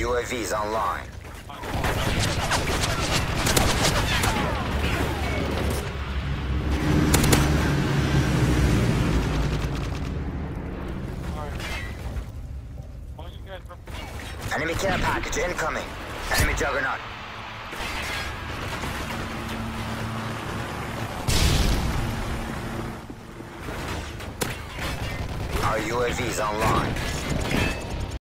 UAVs online. Enemy care package incoming. Enemy juggernaut. Our UAVs online.